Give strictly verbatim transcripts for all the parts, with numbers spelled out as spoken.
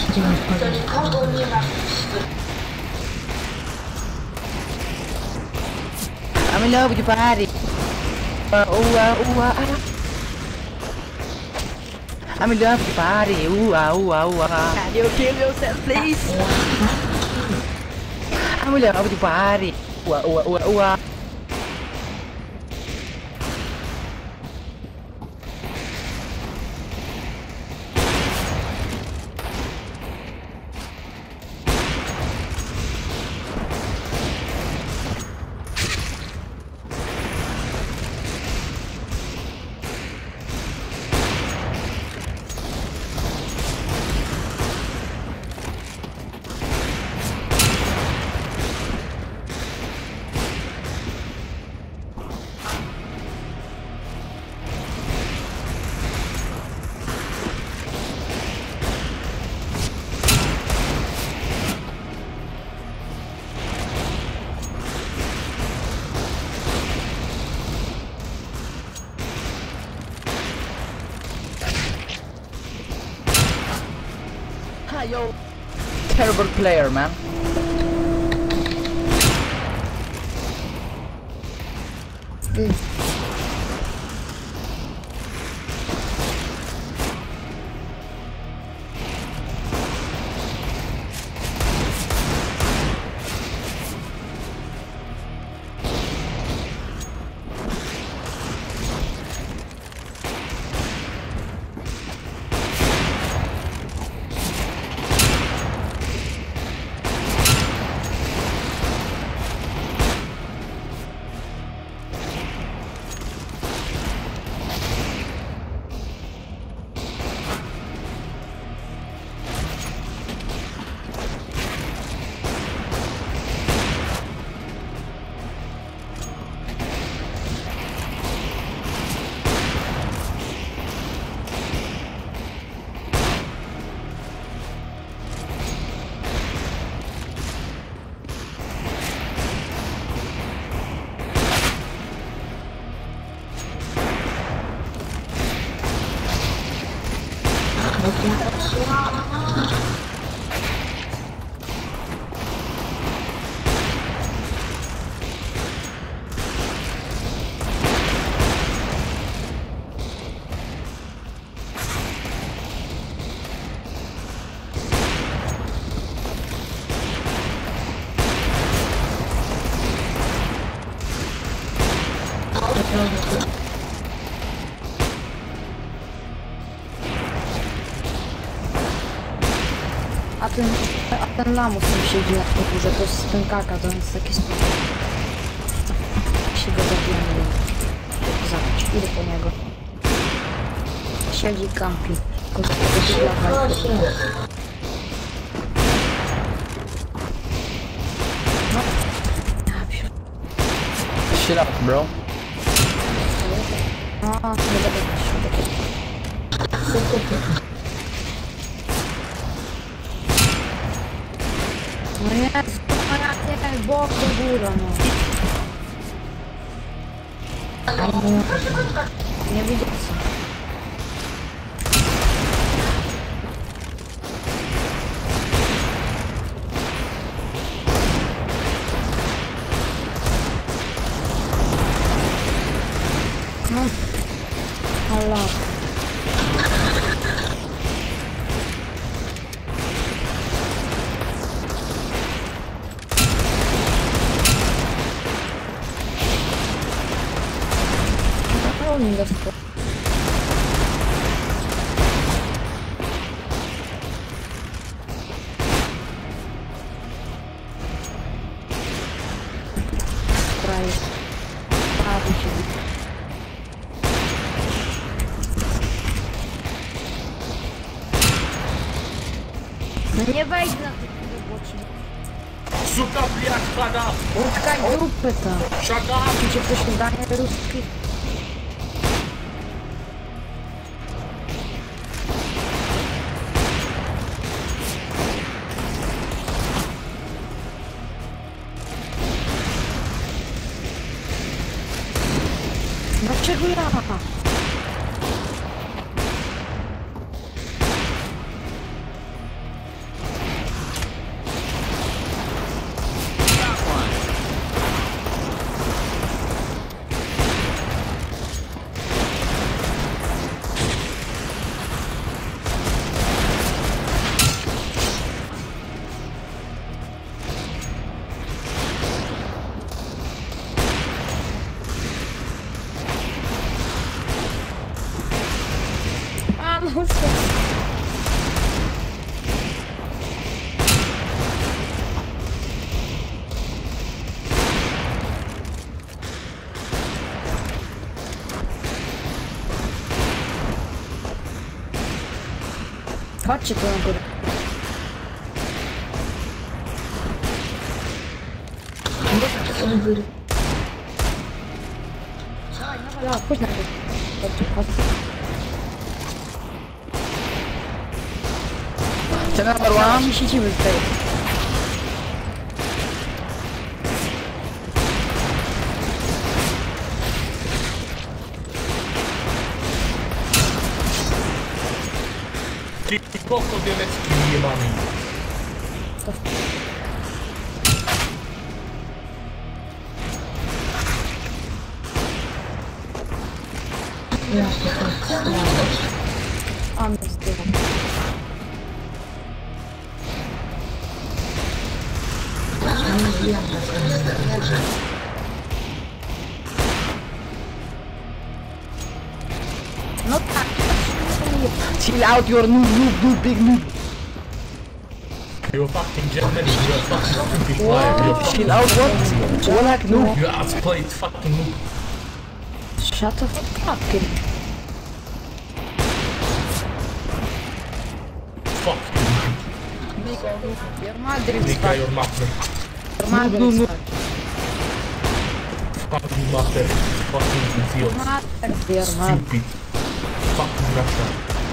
To nikogo nie ma. I'm in love with your body. Uh, ooh, uh, ooh, uh, ah. I'm in love with your body. Ooh, uh, ooh, uh, ooh, uh. Can you kill yourself, please? I'm in love with your body. Ooh, uh, ooh, uh, ooh, uh, ooh, uh. Yo, terrible player, man. Mm. A ten, a ten lamus tam siedzi na tym górze, to jest ten kaka, to jest taki sposób. Się go zabijamy. Zabić, idę po niego. Siedzi kampi. Tylko Shut up, bro. No, nie zabijamy się. No jest, no jak jak bok do góra, no. Nie widzę co. No. Allah. Nie dostał. Kraj. Prawie się. No nie wejdź na tych bocznych. Suka, блядь, pada! Utkaj dupy tam. Shut up! Gdzie ktoś danie ruski? Dlaczego ja? Chodźcie tu na górę. Dawaj, chodź na górę. Chodźcie, chodźcie. Channel number one. My siedzimy tutaj. Ty poko dialecki jebany. A mnie zdjęła. No tak. Chill out, you're noob, noob, noob, big noob. You're fucking German, you're a fucking stupid player. You're fucking Chill out, what? What like noob? You outplayed fucking noob. Shut the fuck up, kid. Fuck Your mother is you. Nika fuck. your mother. Your mother No, is no. fuck. Fucking mother. Fucking idiot. Mother, your mother. Stupid. Fucking Russia.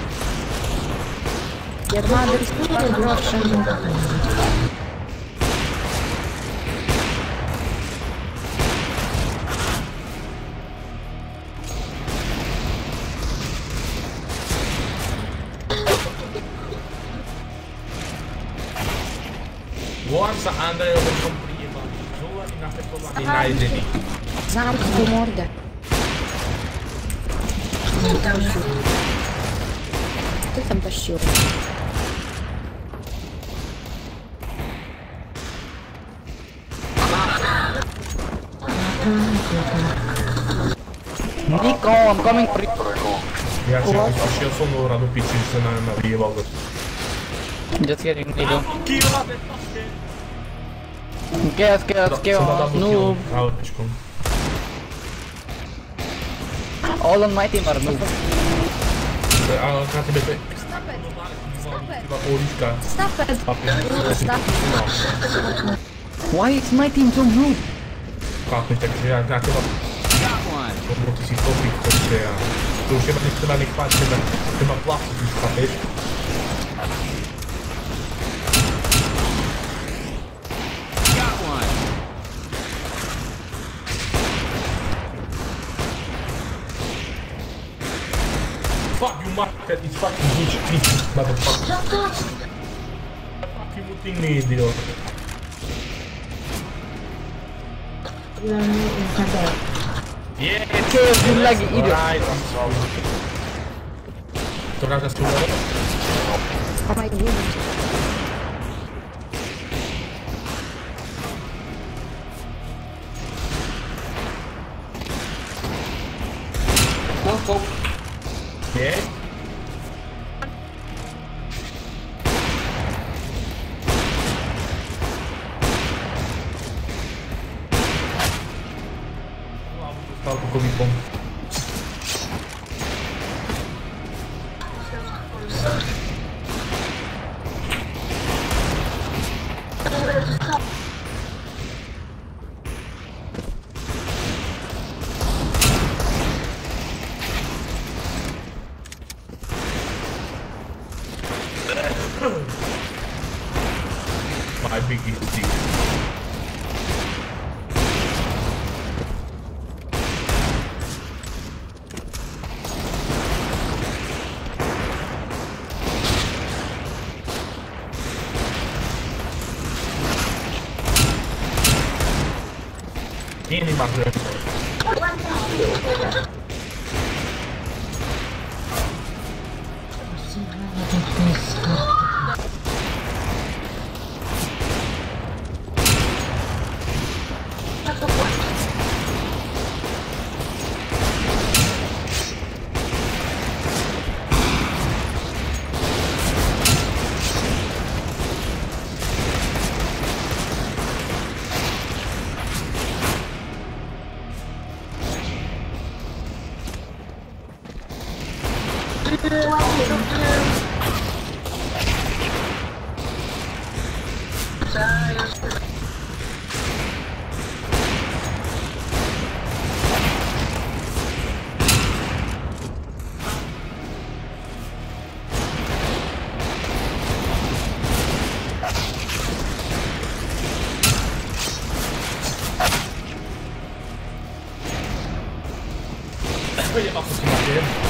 Your mother is fucking Russian. Włącza Andrzej obok przyjebany. Żula i nafekowany na jedyni. Zamknij mordę. Ty tam też siłę. Nico, I'm coming for you. Ja cię jakoś się osunął rado pić, że się na nawijał go. Just kidding, Nico. Kiła! Chaos, chaos, chaos, noob. Auteczką. All on my team are noob. A na ciebie to... Chyba połówka. Stop it. Stop it. Why is my team so noob? Kaknąć tak, że ja na chyba... Bo ty si kopik, to się ja... To już chyba nie chyba nie kładź, chyba... Chyba płaszczyk już kapeć. Fuck you, market, it's fucking huge clip, motherfucker. Fucking muting me, idiot. Yeah, Chaos, you laggy idiot. alright, I'm sorry. To razem z tym Oh my goodness. Nie? Został tylko mi pomóc. My biggest dick. Nie, nie ma zresztą. comunque gli basta prima tempo.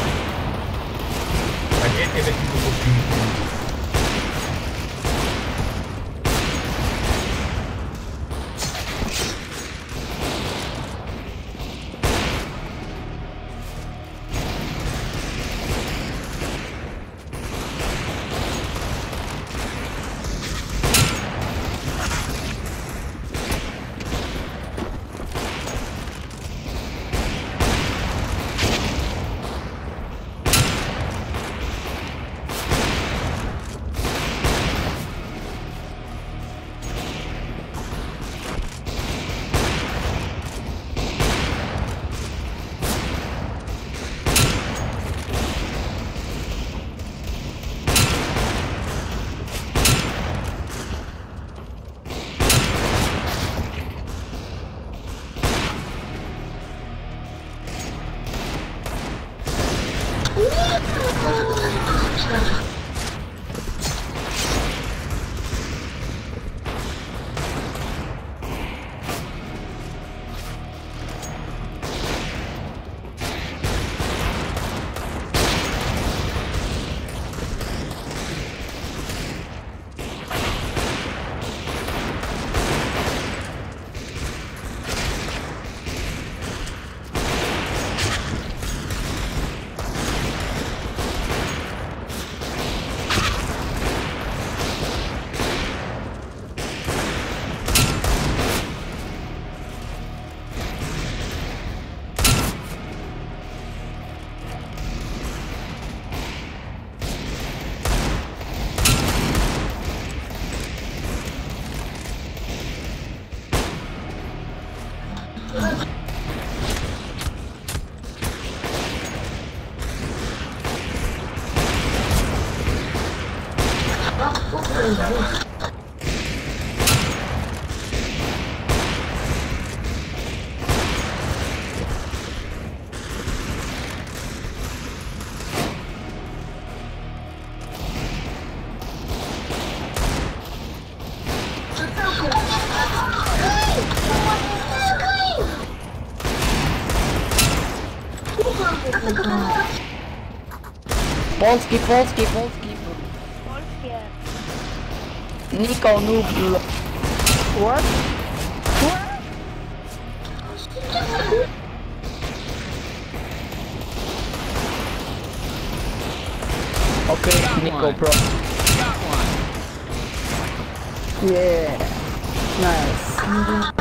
Ma niente è vestito così. Polski, polski, polski. Polskie. Niko Nubl. What? Okay, Nico Pro. Yeah. Nice.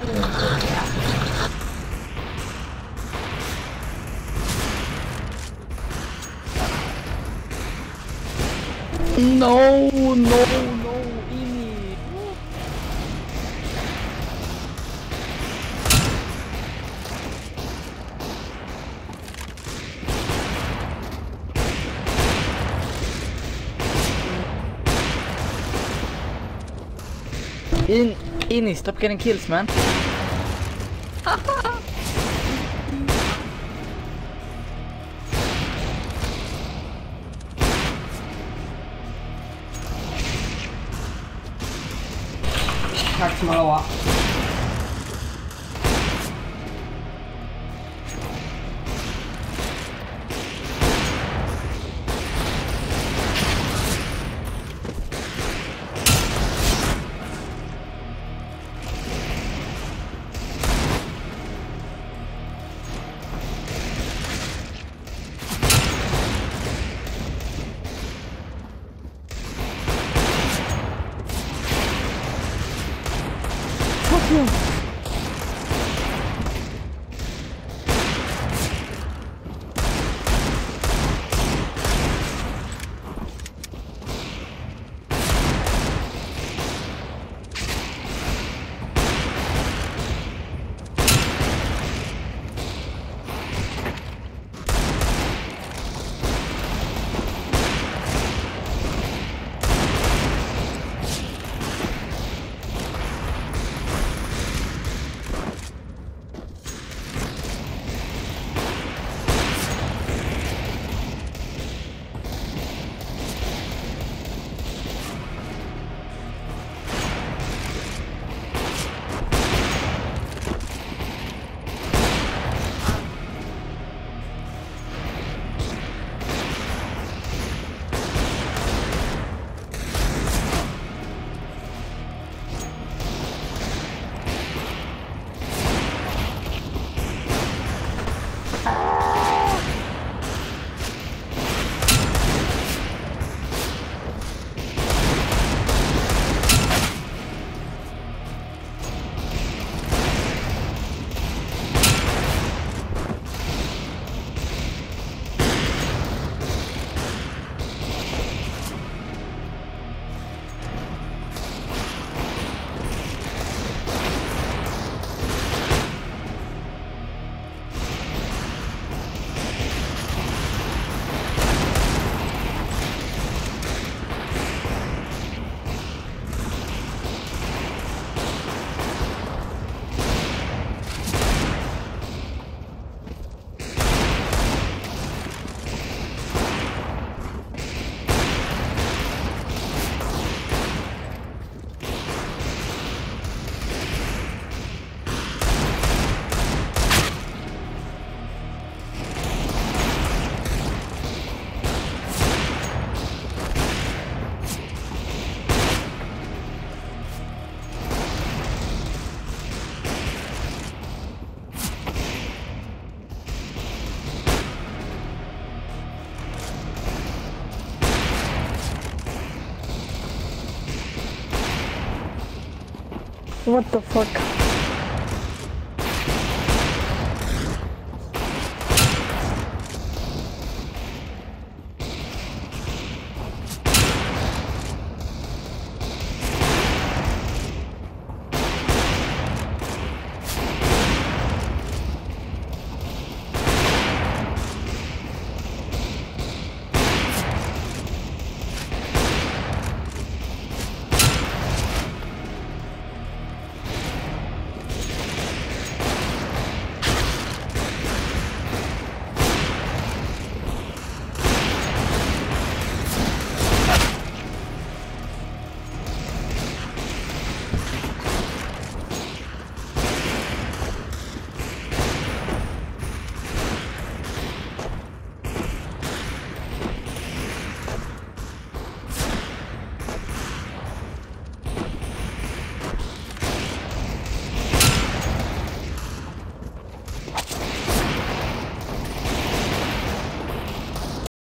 No, no, no, Imi. In, Ini, stop getting kills, man. Tack Smaloa. What the fuck?